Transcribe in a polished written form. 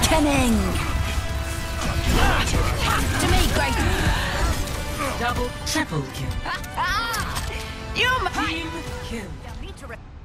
Awakening! To me, great! Double, triple kill. You Team kill. might...